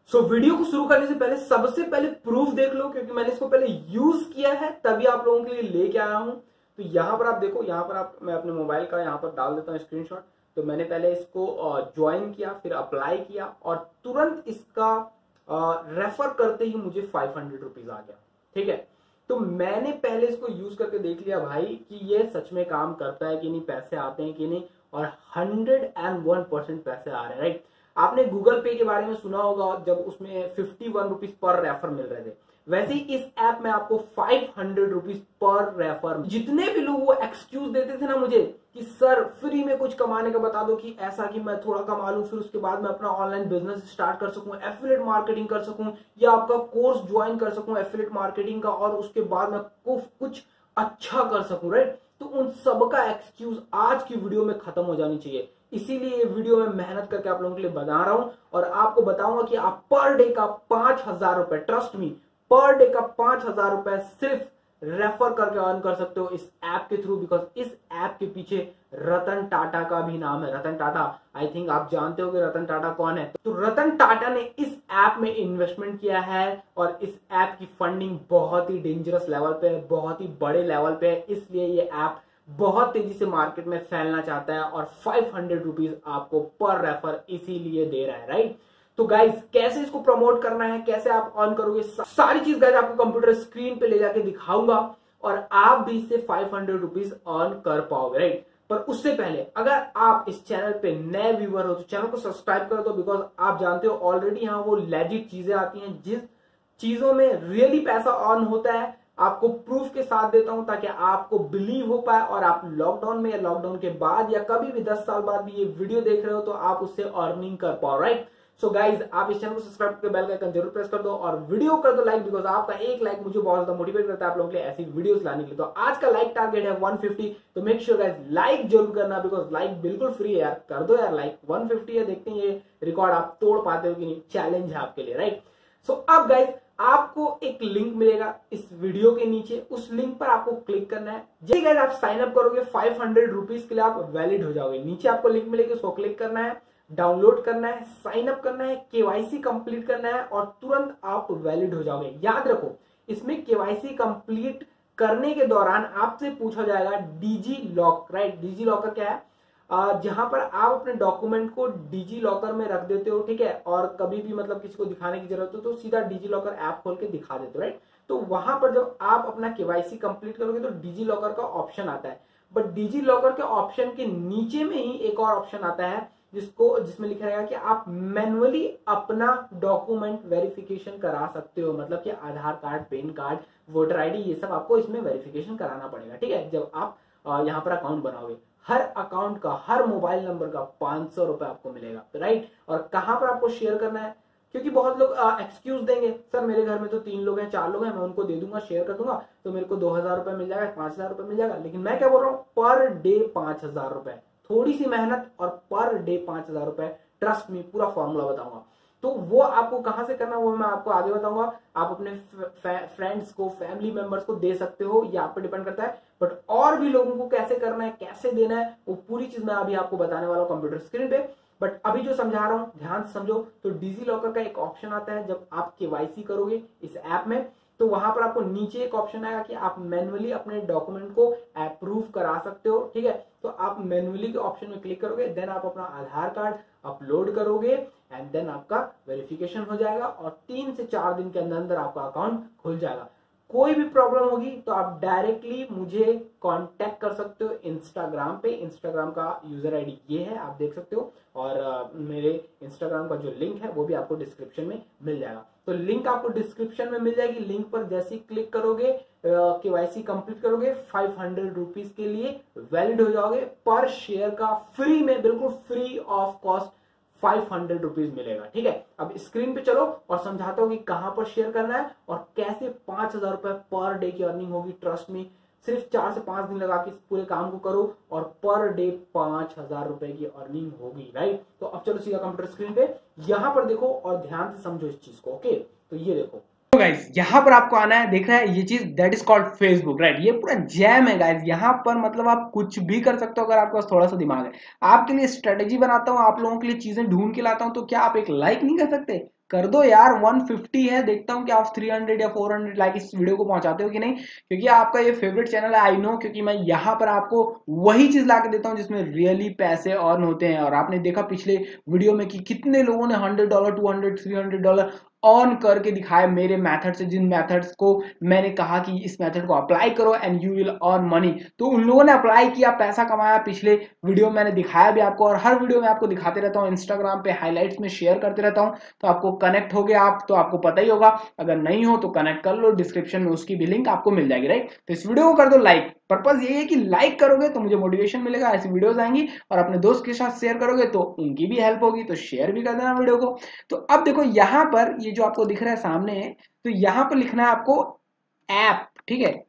Video को शुरू करने से पहले सबसे पहले प्रूफ देख लो, क्योंकि मैंने इसको पहले यूज किया है तभी आप लोगों के लिए लेके आया हूं। तो यहां पर आप देखो, यहां पर मैं अपने मोबाइल का यहां पर डाल देता हूं स्क्रीनशॉट। तो मैंने पहले इसको ज्वाइन किया, फिर अप्लाई किया और तुरंत इसका रेफर करते ही मुझे 500 रुपीज आ गया। ठीक है, तो मैंने पहले इसको यूज करके देख लिया भाई कि ये सच में काम करता है कि नहीं, पैसे आते हैं कि नहीं, और 101% पैसे आ रहे हैं। राइट, आपने गूगल पे के बारे में सुना होगा, जब उसमें 51 रुपीज पर रेफर मिल रहे थे, वैसे ही इस ऐप में आपको 500 रुपीज पर रेफर। जितने भी लोग वो एक्सक्यूज देते थे ना मुझे कि सर फ्री में कुछ कमाने का बता दो, कि ऐसा कि मैं थोड़ा कमा लूं फिर उसके बाद मैं अपना ऑनलाइन बिजनेस स्टार्ट कर सकूं, एफिलिएट मार्केटिंग कर सकूं, या आपका कोर्स ज्वाइन कर सकूं एफिलिएट मार्केटिंग का, और उसके बाद मैं कुछ अच्छा कर सकूं। राइट, तो उन सब का एक्सक्यूज आज की वीडियो में खत्म हो जानी चाहिए। इसीलिए ये वीडियो में मेहनत करके आप लोगों के लिए बता रहा हूं और आपको बताऊंगा कि आप पर डे का 5,000 रुपए, ट्रस्ट मी, पर डे का 5,000 रुपए सिर्फ रेफर करके अर्न कर सकते हो इस ऐप के थ्रू। बिकॉज इस ऐप के पीछे रतन टाटा का भी नाम है। रतन टाटा, आई थिंक आप जानते हो कि रतन टाटा कौन है। तो रतन टाटा ने इस ऐप में इन्वेस्टमेंट किया है और इस ऐप की फंडिंग बहुत ही डेंजरस लेवल पे है, बहुत ही बड़े लेवल पे है। इसलिए ये ऐप बहुत तेजी से मार्केट में फैलना चाहता है और 500 रुपीज आपको पर रेफर इसीलिए दे रहा है। राइट, तो गाइज कैसे इसको प्रमोट करना है, कैसे आप अर्न करोगे, सारी चीज गाइज आपको कंप्यूटर स्क्रीन पे ले जाके दिखाऊंगा और आप भी इससे 500 रुपीज अर्न कर पाओगे। राइट, पर उससे पहले अगर आप इस चैनल पे नए व्यूअर हो तो चैनल को सब्सक्राइब कर दो। बिकॉज आप जानते हो ऑलरेडी यहाँ वो लेजिट चीजें आती हैं, जिस चीजों में रियली पैसा अर्न होता है आपको प्रूफ के साथ देता हूं, ताकि आपको बिलीव हो पाए और आप लॉकडाउन में या लॉकडाउन के बाद या कभी भी 10 साल बाद भी ये वीडियो देख रहे हो तो आप उससे अर्निंग कर पाओ। राइट, सो गाइज आप इस चैनल को सब्सक्राइब करके बेल का आइकन जरूर प्रेस कर दो और वीडियो कर दो लाइक, बिकॉज आपका एक लाइक मुझे बहुत ज्यादा मोटिवेट करता है आप लोगों के लिए ऐसी वीडियोस लाने के लिए। तो आज का लाइक टारगेट है 150, तो मेक श्योर गाइज लाइक जरूर करना, बिकॉज लाइक बिल्कुल फ्री है यार, कर दो यार लाइक। 150 है, देखते हैं ये रिकॉर्ड आप तोड़ पाते हो कि नहीं, चैलेंज है आपके लिए। राइट, सो अब गाइज आपको एक लिंक मिलेगा इस वीडियो के नीचे, उस लिंक पर आपको क्लिक करना है। जैसे गाइज आप साइन अप करोगे 500 रुपीज के लिए आप वैलिड हो जाओगे। नीचे आपको लिंक मिलेगी, उसको क्लिक करना है, डाउनलोड करना है, साइन अप करना है, केवाईसी कंप्लीट करना है और तुरंत आप वैलिड हो जाओगे। याद रखो, इसमें केवाईसी कंप्लीट करने के दौरान आपसे पूछा जाएगा digi lock. Right, DigiLocker क्या है? जहां पर आप अपने डॉक्यूमेंट को डिजी लॉकर में रख देते हो। ठीक है, और कभी भी मतलब किसी को दिखाने की जरूरत हो तो सीधा डिजी लॉकर ऐप खोल के दिखा देते हो। राइट, तो वहां पर जब आप अपना केवाईसी कंप्लीट करोगे तो डिजी लॉकर का ऑप्शन आता है, बट डिजी लॉकर के ऑप्शन के नीचे में ही एक और ऑप्शन आता है जिसमें लिखा रहेगा कि आप मैनुअली अपना डॉक्यूमेंट वेरिफिकेशन करा सकते हो। मतलब कि Aadhaar card, PAN card, voter ID, ये सब आपको इसमें वेरिफिकेशन कराना पड़ेगा। ठीक है, जब आप यहाँ पर अकाउंट बनाओगे, हर अकाउंट का, हर मोबाइल नंबर का 500 रुपए आपको मिलेगा। राइट, और कहां पर आपको शेयर करना है, क्योंकि बहुत लोग एक्सक्यूज देंगे, सर मेरे घर में तो 3 लोग हैं, 4 लोग हैं, मैं उनको दे दूंगा, शेयर कर दूंगा तो मेरे को 2000 रुपए मिल जाएगा, 5000 रुपए मिल जाएगा। लेकिन मैं क्या बोल रहा हूँ, पर डे 5000 रुपए, थोड़ी सी मेहनत और पर डे 5000 रुपए। ट्रस्ट मी, पूरा फॉर्मूला बताऊंगा। तो वो आपको कहां से करना है वो मैं आपको आगे बताऊंगा। आप अपने फ्रेंड्स को, फैमिली मेंबर्स को दे सकते हो, ये आप पे डिपेंड करता है। बट और भी लोगों को कैसे करना है, कैसे देना है, वो पूरी चीज मैं अभी आपको बताने वाला हूं कंप्यूटर स्क्रीन पे। बट अभी जो समझा रहा हूं ध्यान से समझो। तो डिजी लॉकर का एक ऑप्शन आता है जब आप केवाईसी करोगे इस ऐप में, तो वहां पर आपको नीचे एक ऑप्शन आएगा कि आप मैन्युअली अपने डॉक्यूमेंट को अप्रूव करा सकते हो। ठीक है, तो आप मैन्युअली के ऑप्शन में क्लिक करोगे, देन आप अपना आधार कार्ड अपलोड करोगे एंड देन आपका वेरिफिकेशन हो जाएगा और 3 से 4 दिन के अंदर अंदर आपका अकाउंट खुल जाएगा। कोई भी प्रॉब्लम होगी तो आप डायरेक्टली मुझे कांटेक्ट कर सकते हो इंस्टाग्राम पे। इंस्टाग्राम का यूजर आईडी ये है, आप देख सकते हो, और मेरे इंस्टाग्राम का जो लिंक है वो भी आपको डिस्क्रिप्शन में मिल जाएगा। तो लिंक आपको डिस्क्रिप्शन में मिल जाएगी। लिंक पर जैसे ही क्लिक करोगे, केवाईसी कंप्लीट करोगे, 500 रुपीज के लिए वैलिड हो जाओगे। पर शेयर का फ्री में, बिल्कुल फ्री ऑफ कॉस्ट 500 रुपीज मिलेगा। ठीक है, अब स्क्रीन पे चलो और समझाता हूं कि कहां पर शेयर करना है और कैसे 5000 रुपए पर डे की अर्निंग होगी। ट्रस्ट में, सिर्फ 4 से 5 दिन लगा के इस पूरे काम को करो और पर डे 5000 रुपए की अर्निंग होगी। राइट, तो अब चलो सीधा कंप्यूटर स्क्रीन पे, यहां पर देखो और ध्यान से समझो इस चीज को। ओके, तो ये देखो, तो गाइस यहाँ पर आपको आना है, देख रहे हैं ये चीज, that is called Facebook. Right, ये पूरा जैम है गाइस। यहाँ पर मतलब आप कुछ भी कर सकते हो अगर आपके पास थोड़ा सा दिमाग है। आपके लिए स्ट्रेटेजी बनाता हूँ, आप लोगों के लिए चीजें ढूंढ के लाता हूँ, तो क्या आप एक लाइक नहीं कर सकते? कर दो यार, 150 है, देखता हूँ कि आप 300 या 400 लाइक इस वीडियो को पहुंचाते हो कि नहीं, क्योंकि आपका ये फेवरेट चैनल है, आई नो, क्योंकि मैं यहाँ पर आपको वही चीज ला के देता हूँ जिसमें रियली पैसे अर्न होते हैं। और आपने देखा पिछले वीडियो में कि कितने लोगों ने $100, $200, $300 ऑन करके दिखाया मेरे मेथड से, जिन मेथड्स को मैंने कहा कि इस मेथड को अप्लाई करो and you will earn money. तो उन लोगों ने अप्लाई किया, पैसा कमाया। पिछले वीडियो मैंने दिखाया भी आपको, और हर वीडियो में आपको दिखाते रहता हूँ, इंस्टाग्राम पे हाईलाइट्स में शेयर करते रहता हूँ। तो आपको कनेक्ट हो गया आप, तो आपको पता ही होगा, अगर नहीं हो तो कनेक्ट कर लो, डिस्क्रिप्शन में उसकी भी लिंक आपको मिल जाएगी, राइट। तो इस वीडियो को कर दो लाइक, पर्पज ये है कि लाइक करोगे तो मुझे मोटिवेशन मिलेगा, ऐसी वीडियोस आएंगी, और अपने दोस्त के साथ शेयर करोगे तो उनकी भी हेल्प होगी, तो शेयर भी कर देना वीडियो को। तो अब देखो यहाँ पर ये जो आपको दिख रहा है सामने है, तो यहाँ पर लिखना है आपको ऐप, ठीक है,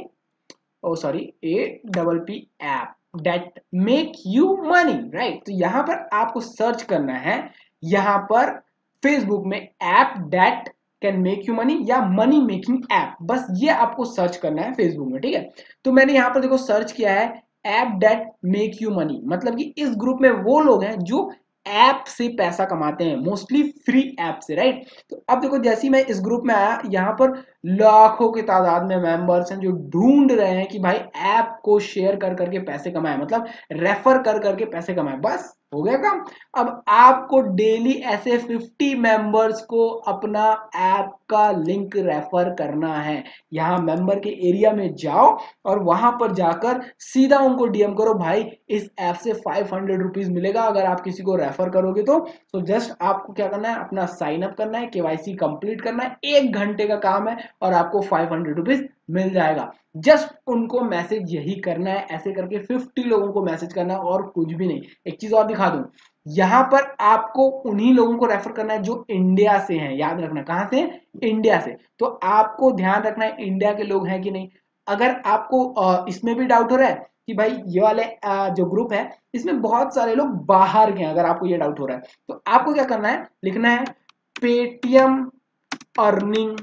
A app that make you money, right. तो यहाँ पर आपको सर्च करना है, यहाँ पर फेसबुक में app that can make you money या मनी मेकिंग ऐप, बस ये आपको सर्च करना है फेसबुक में, ठीक है। तो मैंने यहाँ पर देखो सर्च किया है app that make you money, मतलब कि इस ग्रुप में वो लोग हैं जो ऐप से पैसा कमाते हैं, मोस्टली फ्री ऐप से, राइट। तो अब देखो जैसे ही मैं इस ग्रुप में आया, यहाँ पर लाखों की तादाद में मेंबर्स हैं जो ढूंढ रहे हैं कि भाई ऐप को शेयर कर करके पैसे कमाए, मतलब रेफर कर करके पैसे कमाए, बस हो गया काम। अब आपको डेली ऐसे 50 मेंबर्स को अपना ऐप का लिंक रेफर करना है। यहाँ मेंबर के एरिया में जाओ और वहां पर जाकर सीधा उनको डीएम करो, भाई इस ऐप से 500 रुपीज मिलेगा अगर आप किसी को रेफर करोगे तो जस्ट आपको क्या करना है, अपना साइन अप करना है, केवाईसी कंप्लीट करना है, 1 घंटे का काम है और आपको 500 रुपीज मिल जाएगा। जस्ट उनको मैसेज यही करना है, ऐसे करके 50 लोगों को मैसेज करना है और कुछ भी नहीं। एक चीज और दिखा दूं, यहां पर आपको उन्हीं लोगों को रेफर करना है जो इंडिया से हैं, याद रखना, कहां से, इंडिया से। तो आपको ध्यान रखना है इंडिया के लोग हैं कि नहीं। अगर आपको इसमें भी डाउट हो रहा है कि भाई ये वाले जो ग्रुप है इसमें बहुत सारे लोग बाहर के हैं, अगर आपको ये डाउट हो रहा है तो आपको क्या करना है, लिखना है Paytm earning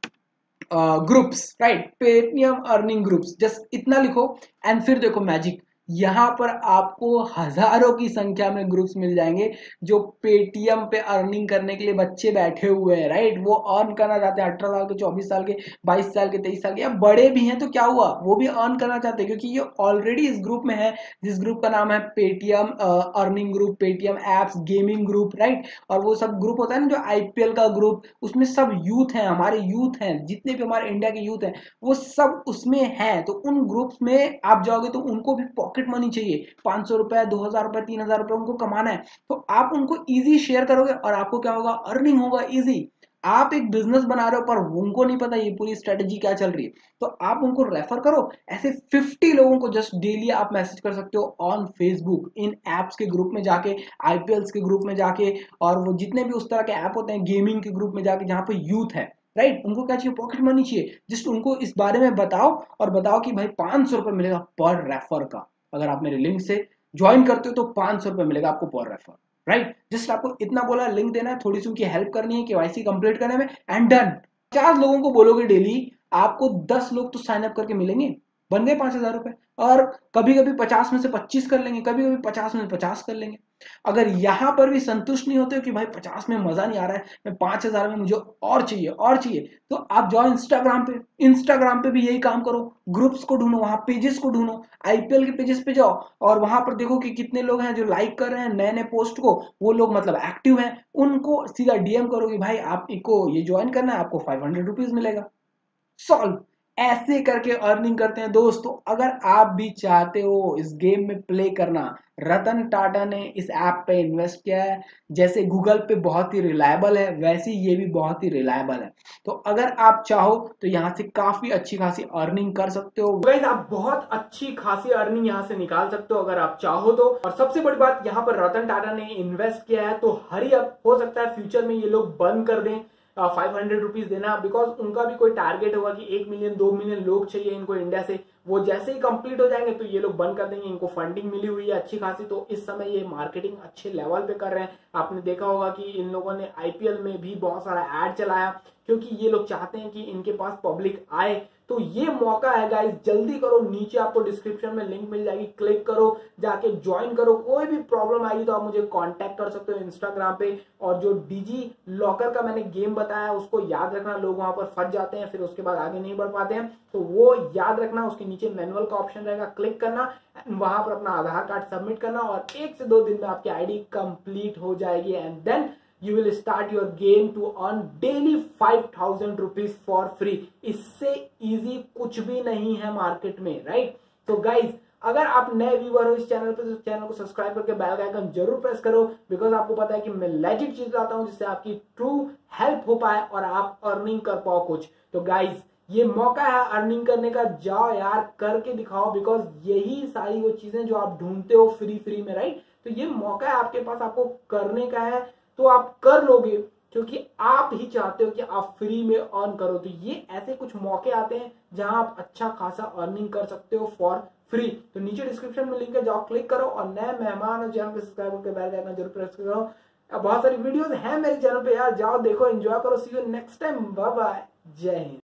groups, right, Paytm earning groups, just इतना लिखो एंड फिर देखो मैजिक, यहां पर आपको हजारों की संख्या में ग्रुप्स मिल जाएंगे जो पेटीएम पे अर्निंग करने के लिए बच्चे बैठे हुए हैं, राइट। वो अर्न करना चाहते हैं, 18 साल के, 24 साल के, 22 साल के, 23 साल के, या बड़े भी हैं तो क्या हुआ, वो भी अर्न करना चाहते हैं क्योंकि ये ऑलरेडी इस ग्रुप में है, जिस ग्रुप का नाम है Paytm earning group, Paytm apps gaming group, right. और वो सब ग्रुप होता है ना जो आईपीएल का ग्रुप, उसमें सब यूथ हैं, हमारे यूथ हैं, जितने भी हमारे इंडिया के यूथ हैं वो सब उसमें हैं। तो उन ग्रुप्स में आप जाओगे तो उनको भी पॉकेट मनी चाहिए, 500 रुपए, 2000 रुपए, 3000 रुपए उनको कमाना है। तो आप उनको इजी शेयर करोगे और आपको क्या होगा, अर्निंग होगा इजी। आप एक बिजनेस बना रहे हो पर उनको नहीं पता ये पूरी स्ट्रेटेजी क्या चल रही है, तो आप उनको रेफर करो। ऐसे 50 लोगों को जस्ट डेली आप मैसेज कर सकते हो ऑन फेसबुक, इन एप्स के ग्रुप में जाके, आईपीएल्स के ग्रुप में जाके, और वो जितने भी उस तरह के ऐप होते हैं गेमिंग के ग्रुप में जाके जहां पे यूथ है, राइट। उनको क्या चाहिए, पॉकेट मनी चाहिए, जस्ट उनको इस बारे में बताओ और बताओ कि भाई 500 रुपए मिलेगा पर रेफर का, अगर आप मेरे लिंक से ज्वाइन करते हो तो 500 रुपए मिलेगा आपको पर रेफर, राइट। जस्ट आपको इतना बोला, लिंक देना है, थोड़ी सी उनकी हेल्प करनी है केवाईसी कंप्लीट करने में, एंड डन। 50 लोगों को बोलोगे डेली, आपको 10 लोग तो साइन अप करके मिलेंगे, बन गए 5000 रुपए। और कभी कभी 50 में से 25 कर लेंगे, कभी कभी 50 में से 50 कर लेंगे। अगर यहां पर भी संतुष्ट नहीं होते हो कि भाई 50 में मजा नहीं आ रहा है, मैं 5000 में मुझे और चाहिए और चाहिए, तो आप जाओ इंस्टाग्राम पे, इंस्टाग्राम पे भी यही काम करो, ग्रुप्स को ढूंढो, वहां पेजेस को ढूंढो, आईपीएल के पेजेस पे जाओ और वहां पर देखो कि कितने लोग हैं जो लाइक कर रहे हैं नए नए पोस्ट को, वो लोग मतलब एक्टिव हैं, उनको सीधा डीएम करो कि भाई आपको ये ज्वाइन करना है, आपको 500 रुपीज मिलेगा, सॉल्व। ऐसे करके अर्निंग करते हैं दोस्तों। अगर आप भी चाहते हो इस गेम में प्ले करना, रतन टाटा ने इस ऐप पे इन्वेस्ट किया है, जैसे गूगल पे बहुत ही रिलायबल है वैसे ये भी बहुत ही रिलायबल है। तो अगर आप चाहो तो यहाँ से काफी अच्छी खासी अर्निंग कर सकते हो गाइस, आप बहुत अच्छी खासी अर्निंग यहाँ से निकाल सकते हो अगर आप चाहो तो। और सबसे बड़ी बात, यहाँ पर रतन टाटा ने इन्वेस्ट किया है, तो हरी अप, हो सकता है फ्यूचर में ये लोग बंद कर दें 500 रुपीज देना, बिकॉज उनका भी कोई टारगेट होगा कि 1 मिलियन 2 मिलियन लोग चाहिए इनको इंडिया से, वो जैसे ही कंप्लीट हो जाएंगे तो ये लोग बंद कर देंगे। इनको फंडिंग मिली हुई है अच्छी खासी, तो इस समय ये मार्केटिंग अच्छे लेवल पे कर रहे हैं। आपने देखा होगा कि इन लोगों ने आईपीएल में भी बहुत सारा एड चलाया, क्योंकि ये लोग चाहते हैं कि इनके पास पब्लिक आए, तो ये मौका है गाइस, जल्दी करो, नीचे आपको डिस्क्रिप्शन में लिंक मिल जाएगी, क्लिक करो, जाके ज्वाइन करो। कोई भी प्रॉब्लम आएगी तो आप मुझे कांटेक्ट कर सकते हो इंस्टाग्राम पे। और जो डिजी लॉकर का मैंने गेम बताया उसको याद रखना, लोग वहां पर फंस जाते हैं, फिर उसके बाद आगे नहीं बढ़ पाते हैं, तो वो याद रखना। उसके नीचे मैनुअल का ऑप्शन रहेगा, क्लिक करना, वहां पर अपना आधार कार्ड सबमिट करना और 1 से 2 दिन में आपकी आईडी कंप्लीट हो जाएगी। And then you will start your game to earn daily 5000 rupees for free। इससे इजी कुछ भी नहीं है मार्केट में, राइट। तो गाइज, अगर आप नए व्यूअर हो इस चैनल पे तो चैनल को सब्सक्राइब करके बेल आइकन जरूर प्रेस करो, बिकॉज आपको पता है कि मैं लेजिट चीज लाता हूं जिससे आपकी ट्रू हेल्प हो पाए और आप अर्निंग कर पाओ कुछ। तो गाइज, ये मौका है अर्निंग करने का, जाओ यार करके दिखाओ, बिकॉज यही सारी वो चीजें जो आप ढूंढते हो फ्री में, राइट। तो ये मौका है आपके पास, आपको करने का है तो आप कर लोगे, क्योंकि आप ही चाहते हो कि आप फ्री में अर्न करो। तो ये ऐसे कुछ मौके आते हैं जहां आप अच्छा खासा अर्निंग कर सकते हो फॉर फ्री। तो नीचे डिस्क्रिप्शन में लिंक है, जाओ क्लिक करो और नए मेहमान हो चैनल को सब्सक्राइब करके बेल आइकन जरूर प्रेस करो। बहुत सारी वीडियोस हैं मेरे चैनल पे यार, जाओ देखो, एंजॉय करो। See you next time, bye bye, जय हिंद।